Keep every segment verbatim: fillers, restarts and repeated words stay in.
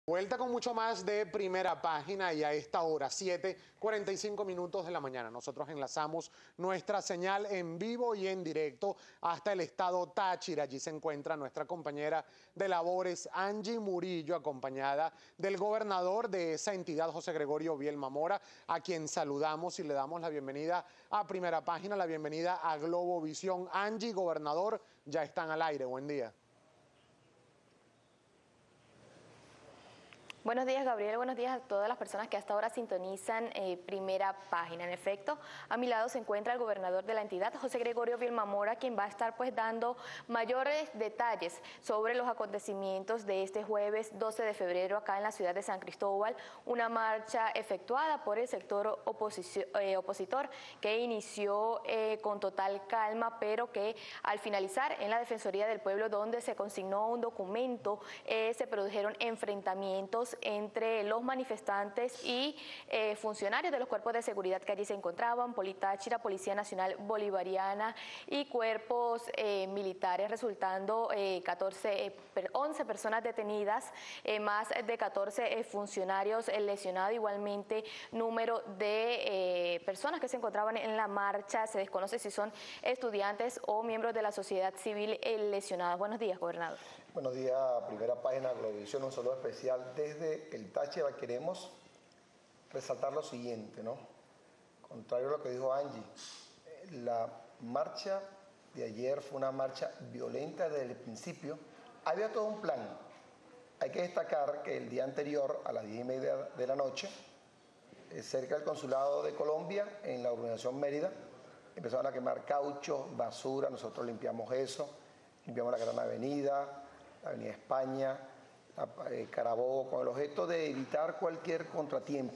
Vuelta con mucho más de Primera Página y a esta hora, siete cuarenta y cinco minutos de la mañana, nosotros enlazamos nuestra señal en vivo y en directo hasta el estado Táchira. Allí se encuentra nuestra compañera de labores, Angie Murillo, acompañada del gobernador de esa entidad, José Gregorio Vielma Mora, a quien saludamos y le damos la bienvenida a Primera Página, la bienvenida a Globovisión. Angie, gobernador, ya están al aire. Buen día. Buenos días, Gabriel. Buenos días a todas las personas que hasta ahora sintonizan eh, Primera Página. En efecto, a mi lado se encuentra el gobernador de la entidad, José Gregorio Vielma Mora, quien va a estar pues dando mayores detalles sobre los acontecimientos de este jueves doce de febrero acá en la ciudad de San Cristóbal, una marcha efectuada por el sector eh, opositor que inició eh, con total calma, pero que al finalizar en la Defensoría del Pueblo, donde se consignó un documento, eh, se produjeron enfrentamientos entre los manifestantes y eh, funcionarios de los cuerpos de seguridad que allí se encontraban, Politáchira, Policía Nacional Bolivariana y cuerpos eh, militares, resultando eh, catorce, eh, once personas detenidas, eh, más de catorce eh, funcionarios eh, lesionados, igualmente número de eh, personas que se encontraban en la marcha, se desconoce si son estudiantes o miembros de la sociedad civil eh, lesionados. Buenos días, gobernador. Buenos días, Primera Página, Globovisión, un saludo especial desde el Táchira. Queremos resaltar lo siguiente, ¿no? Contrario a lo que dijo Angie, la marcha de ayer fue una marcha violenta desde el principio. Había todo un plan. Hay que destacar que el día anterior, a las diez y media de la noche, cerca del Consulado de Colombia, en la urbanización Mérida, empezaron a quemar caucho, basura, nosotros limpiamos eso, limpiamos la Gran Avenida, la Avenida España, eh, Carabobo, con el objeto de evitar cualquier contratiempo.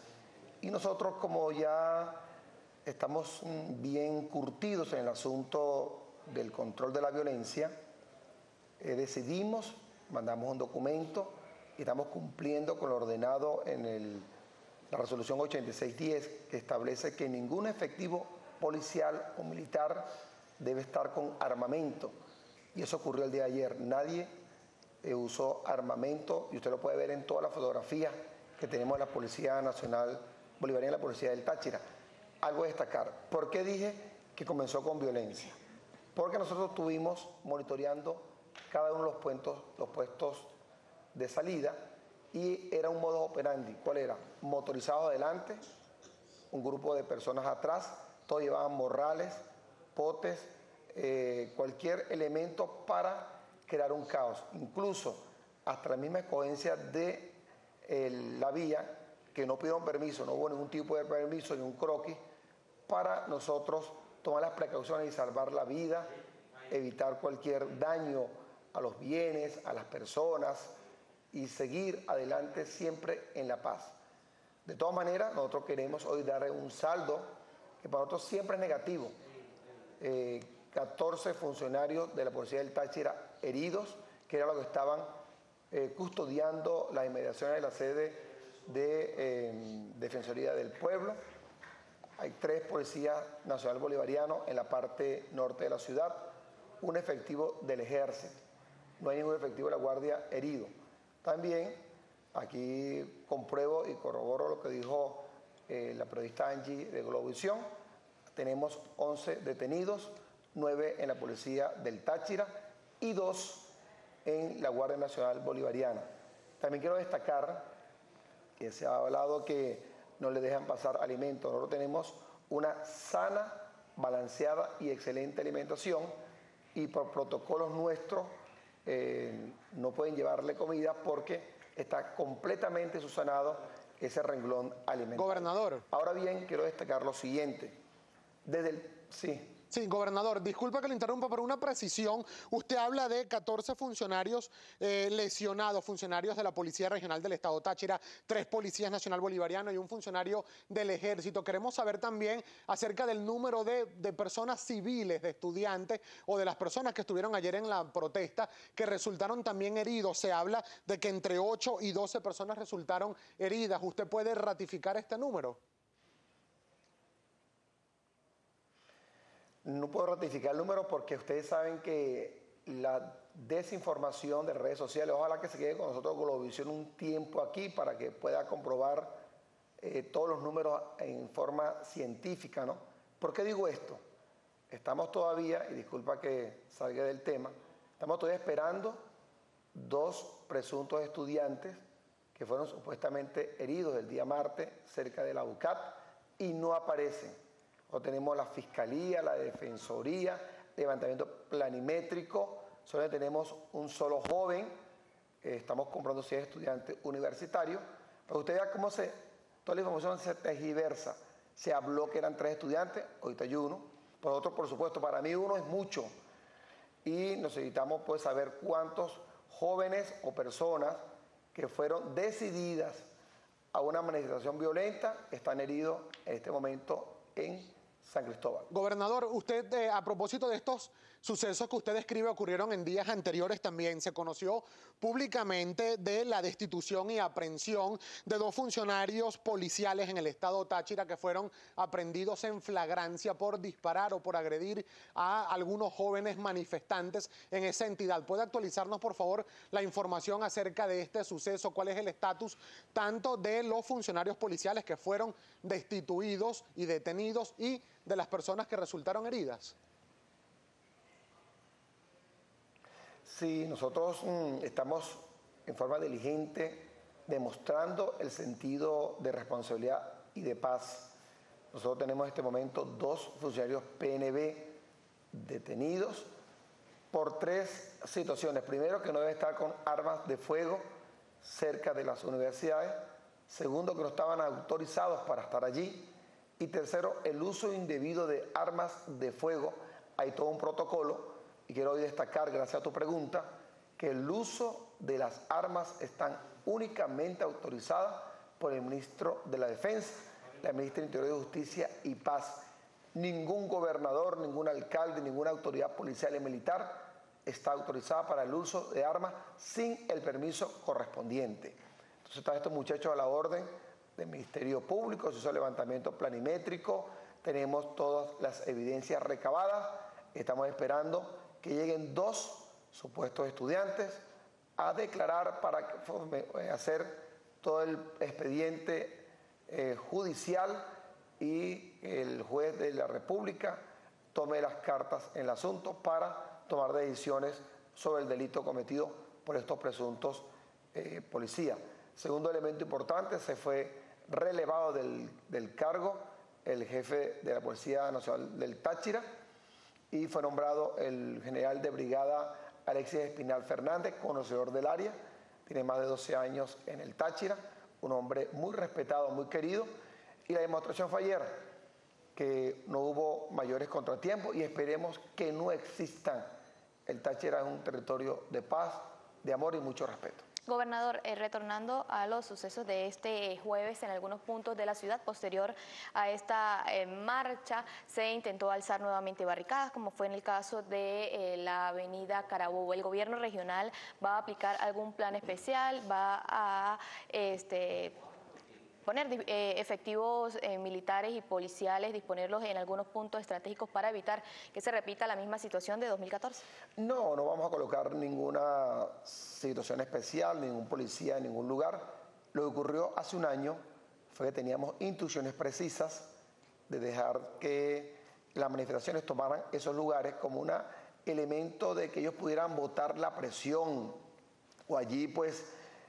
Y nosotros, como ya estamos bien curtidos en el asunto del control de la violencia, eh, decidimos, mandamos un documento y estamos cumpliendo con lo ordenado en el, la resolución ochenta y seis diez, que establece que ningún efectivo policial o militar debe estar con armamento. Y eso ocurrió el día de ayer. Nadie eh, usó armamento y usted lo puede ver en todas las fotografías que tenemos de la Policía Nacional Bolivariana y la Policía del Táchira. Algo a destacar. ¿Por qué dije que comenzó con violencia? Porque nosotros estuvimos monitoreando cada uno de los puestos, los puestos de salida y era un modo operandi. ¿Cuál era? Motorizado adelante, un grupo de personas atrás, todos llevaban morrales, potes, Eh, cualquier elemento para crear un caos, incluso hasta la misma escogencia de eh, la vía, que no pidieron permiso, no hubo ningún tipo de permiso ni un croquis para nosotros tomar las precauciones y salvar la vida, evitar cualquier daño a los bienes, a las personas y seguir adelante siempre en la paz. De todas maneras, nosotros queremos hoy dar un saldo que para nosotros siempre es negativo. Eh, catorce funcionarios de la Policía del Táchira heridos, que era lo que estaban eh, custodiando las inmediaciones de la sede de eh, Defensoría del Pueblo. Hay tres policías nacional bolivarianos en la parte norte de la ciudad, un efectivo del Ejército. No hay ningún efectivo de la Guardia herido. También aquí compruebo y corroboro lo que dijo eh, la periodista Angie de Globovisión. Tenemos once detenidos, nueve en la Policía del Táchira y dos en la Guardia Nacional Bolivariana. También quiero destacar que se ha hablado que no le dejan pasar alimentos. Nosotros tenemos una sana, balanceada y excelente alimentación y por protocolos nuestros eh, no pueden llevarle comida porque está completamente subsanado ese renglón alimentario. Gobernador. Ahora bien, quiero destacar lo siguiente. Desde el... Sí. Sí, gobernador, disculpa que le interrumpa, pero una precisión. Usted habla de catorce funcionarios eh, lesionados, funcionarios de la Policía Regional del Estado Táchira, tres policías nacional bolivarianos y un funcionario del Ejército. Queremos saber también acerca del número de, de personas civiles, de estudiantes o de las personas que estuvieron ayer en la protesta que resultaron también heridos. Se habla de que entre ocho y doce personas resultaron heridas. ¿Usted puede ratificar este número? No puedo ratificar el número porque ustedes saben que la desinformación de redes sociales. Ojalá que se quede con nosotros Globovisión un tiempo aquí para que pueda comprobar eh, todos los números en forma científica, ¿no? ¿Por qué digo esto? Estamos todavía, y disculpa que salga del tema, estamos todavía esperando dos presuntos estudiantes que fueron supuestamente heridos el día martes cerca de la U C A T y no aparecen. O tenemos la Fiscalía, la Defensoría, levantamiento planimétrico, solo tenemos un solo joven, eh, estamos comprando si es estudiante universitario, para que usted vea cómo se, toda la información se tergiversa. Se habló que eran tres estudiantes, ahorita hay uno, por otro, por supuesto, para mí uno es mucho, y necesitamos pues saber cuántos jóvenes o personas que fueron decididas a una manifestación violenta están heridos en este momento en San Cristóbal. Gobernador, usted, eh, a propósito de estos sucesos que usted describe ocurrieron en días anteriores también, se conoció públicamente de la destitución y aprehensión de dos funcionarios policiales en el estado Táchira que fueron aprehendidos en flagrancia por disparar o por agredir a algunos jóvenes manifestantes en esa entidad. ¿Puede actualizarnos, por favor, la información acerca de este suceso? ¿Cuál es el estatus tanto de los funcionarios policiales que fueron destituidos y detenidos y de las personas que resultaron heridas? Sí, nosotros mmm, estamos en forma diligente demostrando el sentido de responsabilidad y de paz. Nosotros tenemos en este momento dos funcionarios P N B detenidos por tres situaciones. Primero, que no debe estar con armas de fuego cerca de las universidades. Segundo, que no estaban autorizados para estar allí. Y tercero, el uso indebido de armas de fuego. Hay todo un protocolo y quiero hoy destacar, gracias a tu pregunta, que el uso de las armas están únicamente autorizadas por el ministro de la Defensa, la ministra de Interior y Justicia y Paz. Ningún gobernador, ningún alcalde, ninguna autoridad policial y militar está autorizada para el uso de armas sin el permiso correspondiente. Entonces están estos muchachos a la orden del Ministerio Público, se hizo el levantamiento planimétrico, tenemos todas las evidencias recabadas, estamos esperando que lleguen dos supuestos estudiantes a declarar para hacer todo el expediente eh, judicial y el juez de la República tome las cartas en el asunto para tomar decisiones sobre el delito cometido por estos presuntos eh, policías. Segundo elemento importante, se fue relevado del, del cargo el jefe de la Policía Nacional del Táchira y fue nombrado el general de brigada Alexis Espinal Fernández, conocedor del área, tiene más de doce años en el Táchira, un hombre muy respetado, muy querido, y la demostración fue ayer, que no hubo mayores contratiempos y esperemos que no existan. El Táchira es un territorio de paz, de amor y mucho respeto. Gobernador, eh, retornando a los sucesos de este jueves en algunos puntos de la ciudad, posterior a esta eh, marcha, se intentó alzar nuevamente barricadas, como fue en el caso de eh, la avenida Carabobo. ¿El gobierno regional va a aplicar algún plan especial? ¿Va a este, poner eh, efectivos eh, militares y policiales, disponerlos en algunos puntos estratégicos para evitar que se repita la misma situación de dos mil catorce? No, no vamos a colocar ninguna situación especial, ningún policía en ningún lugar. Lo que ocurrió hace un año fue que teníamos instrucciones precisas de dejar que las manifestaciones tomaran esos lugares como un elemento de que ellos pudieran botar la presión o allí pues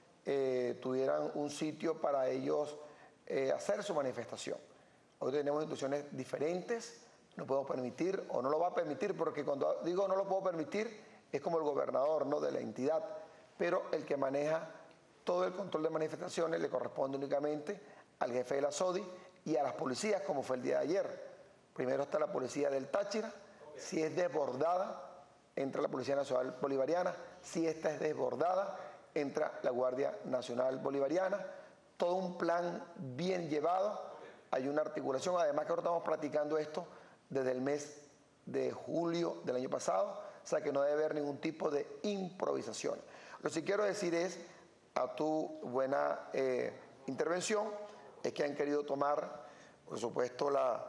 eh, tuvieran un sitio para ellos Eh, hacer su manifestación. Hoy tenemos instituciones diferentes, no podemos permitir o no lo va a permitir, porque cuando digo no lo puedo permitir es como el gobernador, ¿no?, de la entidad, pero el que maneja todo el control de manifestaciones le corresponde únicamente al jefe de la S O D I y a las policías, como fue el día de ayer. Primero está la policía del Táchira, si es desbordada entra la Policía Nacional Bolivariana, si esta es desbordada entra la Guardia Nacional Bolivariana. Todo un plan bien llevado, hay una articulación, además que ahora estamos practicando esto desde el mes de julio del año pasado, o sea que no debe haber ningún tipo de improvisación. Lo que quiero decir es, a tu buena eh, intervención, es que han querido tomar, por supuesto, la,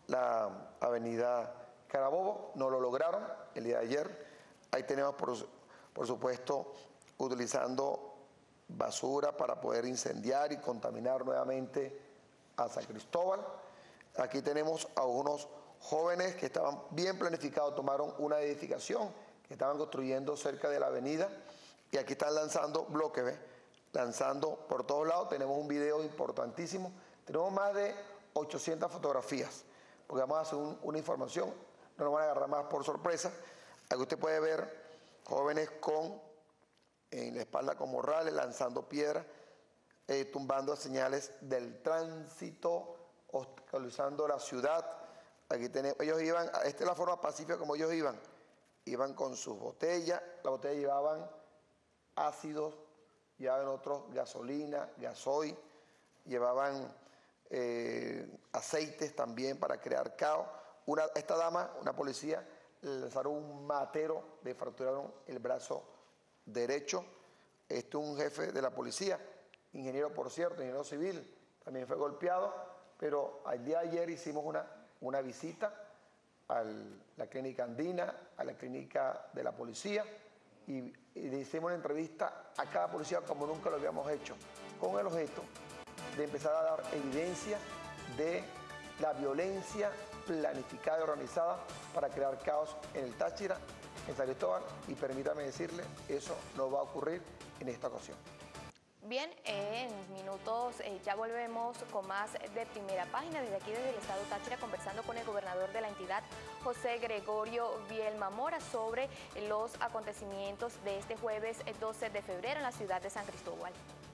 la avenida Carabobo, no lo lograron el día de ayer, ahí tenemos por, por supuesto, utilizando basura para poder incendiar y contaminar nuevamente a San Cristóbal. Aquí tenemos a unos jóvenes que estaban bien planificados, tomaron una edificación que estaban construyendo cerca de la avenida y aquí están lanzando bloques, ¿ves? Lanzando por todos lados. Tenemos un video importantísimo, tenemos más de ochocientas fotografías, porque vamos a hacer un, una información, no nos van a agarrar más por sorpresa. Aquí usted puede ver jóvenes con, en la espalda con morrales, lanzando piedras, eh, tumbando señales del tránsito, obstaculizando la ciudad. Aquí tenemos, ellos iban, esta es la forma pacífica como ellos iban, iban con sus botellas, las botellas llevaban ácidos, llevaban otros gasolina, gasoil, llevaban eh, aceites también para crear caos. Una, esta dama, una policía, le lanzaron un matero, le fracturaron el brazo derecho. Este es un jefe de la policía, ingeniero por cierto, ingeniero civil, también fue golpeado, pero el día de ayer hicimos una, una visita a la clínica andina, a la clínica de la policía, y, y le hicimos una entrevista a cada policía como nunca lo habíamos hecho, con el objeto de empezar a dar evidencia de la violencia planificada y organizada para crear caos en el Táchira, en San Cristóbal, y permítame decirle, eso no va a ocurrir en esta ocasión. Bien, en minutos eh, ya volvemos con más de Primera Página desde aquí, desde el estado Táchira, conversando con el gobernador de la entidad, José Gregorio Vielma Mora, sobre los acontecimientos de este jueves doce de febrero en la ciudad de San Cristóbal.